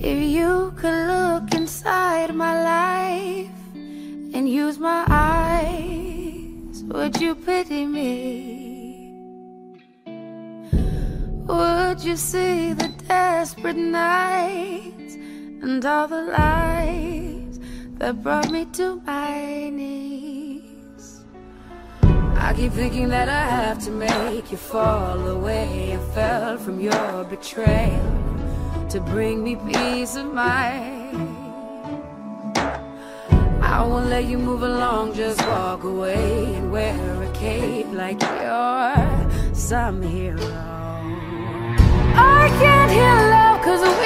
If you could look inside my life and use my eyes, would you pity me? Would you see the desperate nights and all the lies that brought me to my knees? I keep thinking that I have to make you fall away. I fell from your betrayal to bring me peace of mind. I won't let you move along, just walk away and wear a cape like you're some hero. I can't hear love 'cause